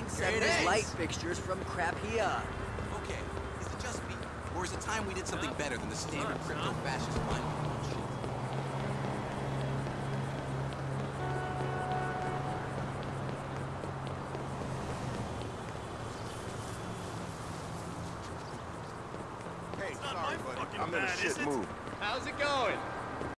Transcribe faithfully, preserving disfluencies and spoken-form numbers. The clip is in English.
seven is light fixtures from Crapia. Okay, is it just me? Or is it time we did something better than the standard crypto-fascist climate bullshit? Hey, sorry, buddy. I'm in a shit mood. How's it going?